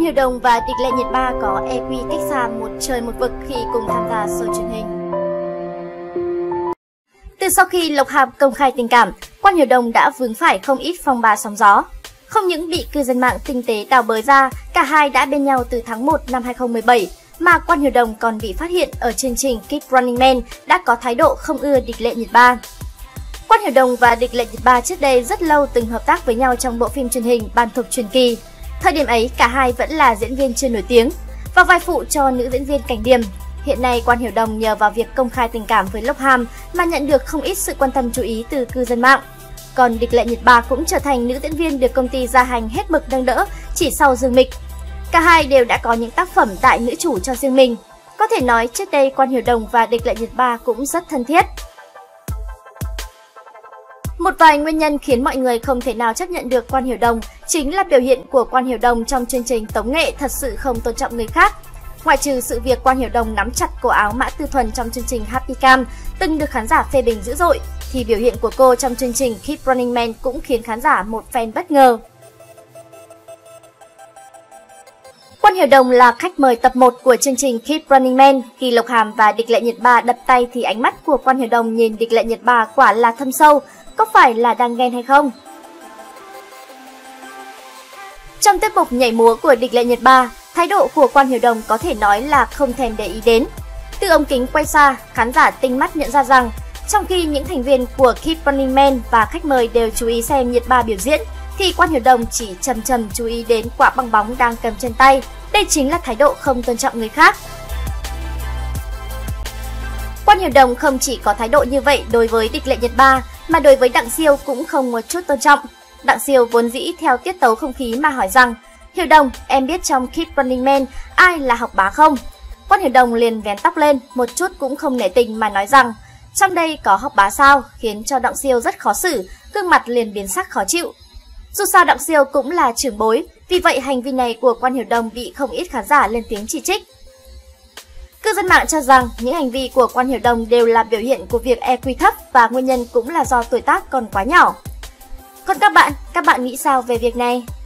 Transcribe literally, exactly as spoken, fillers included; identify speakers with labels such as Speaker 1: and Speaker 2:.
Speaker 1: Hiểu Đồng và Địch Lệ Nhiệt Ba có e quy cách xa một trời một vực khi cùng tham gia show truyền hình. Từ sau khi Lộc Hàm công khai tình cảm, Quan Hiểu Đồng đã vướng phải không ít phong ba sóng gió. Không những bị cư dân mạng tinh tế đào bới ra, cả hai đã bên nhau từ tháng một năm hai không một bảy, mà Quan Hiểu Đồng còn bị phát hiện ở chương trình Keep Running Man đã có thái độ không ưa Địch Lệ Nhiệt Ba. Quan Hiểu Đồng và Địch Lệ Nhiệt Ba trước đây rất lâu từng hợp tác với nhau trong bộ phim truyền hình Bàn Thục Truyền Kỳ. Thời điểm ấy, cả hai vẫn là diễn viên chưa nổi tiếng, và vai phụ cho nữ diễn viên Cảnh Điềm. Hiện nay, Quan Hiểu Đồng nhờ vào việc công khai tình cảm với Lộc Hàm mà nhận được không ít sự quan tâm chú ý từ cư dân mạng. Còn Địch Lệ Nhiệt Ba cũng trở thành nữ diễn viên được công ty Gia Hành hết mực nâng đỡ chỉ sau Dương Mịch. Cả hai đều đã có những tác phẩm đại nữ chủ cho riêng mình. Có thể nói trước đây Quan Hiểu Đồng và Địch Lệ Nhiệt Ba cũng rất thân thiết. Một vài nguyên nhân khiến mọi người không thể nào chấp nhận được Quan Hiểu Đồng chính là biểu hiện của Quan Hiểu Đồng trong chương trình tống nghệ thật sự không tôn trọng người khác. Ngoại trừ sự việc Quan Hiểu Đồng nắm chặt cổ áo Mã Tư Thuần trong chương trình Happy Cam từng được khán giả phê bình dữ dội, thì biểu hiện của cô trong chương trình Keep Running Man cũng khiến khán giả một phen bất ngờ. Quan Hiểu Đồng là khách mời tập một của chương trình Keep Running Man. Khi Lộc Hàm và Địch Lệ Nhiệt Ba đập tay thì ánh mắt của Quan Hiểu Đồng nhìn Địch Lệ Nhiệt Ba quả là thâm sâu, có phải là đang ghen hay không? Trong tiết mục nhảy múa của Địch Lệ Nhiệt Ba, thái độ của Quan Hiểu Đồng có thể nói là không thèm để ý đến. Từ ống kính quay xa, khán giả tinh mắt nhận ra rằng trong khi những thành viên của Keep Running Man và khách mời đều chú ý xem Nhiệt Ba biểu diễn, thì Quan Hiểu Đồng chỉ chầm chầm chú ý đến quả bong bóng đang cầm trên tay. Đây chính là thái độ không tôn trọng người khác. Quan Hiểu Đồng không chỉ có thái độ như vậy đối với Địch Lệ Nhiệt Ba, mà đối với Đặng Siêu cũng không một chút tôn trọng. Đặng Siêu vốn dĩ theo tiết tấu không khí mà hỏi rằng: "Hiểu Đồng, em biết trong Keep Running Man ai là học bá không?" Quan Hiểu Đồng liền vén tóc lên, một chút cũng không nể tình mà nói rằng: "Trong đây có học bá sao?", khiến cho Đặng Siêu rất khó xử, gương mặt liền biến sắc khó chịu. Dù sao Đặng Siêu cũng là trưởng bối, vì vậy hành vi này của Quan Hiểu Đồng bị không ít khán giả lên tiếng chỉ trích. Cư dân mạng cho rằng những hành vi của Quan Hiểu Đồng đều là biểu hiện của việc e quy thấp và nguyên nhân cũng là do tuổi tác còn quá nhỏ. Còn các bạn, các bạn nghĩ sao về việc này?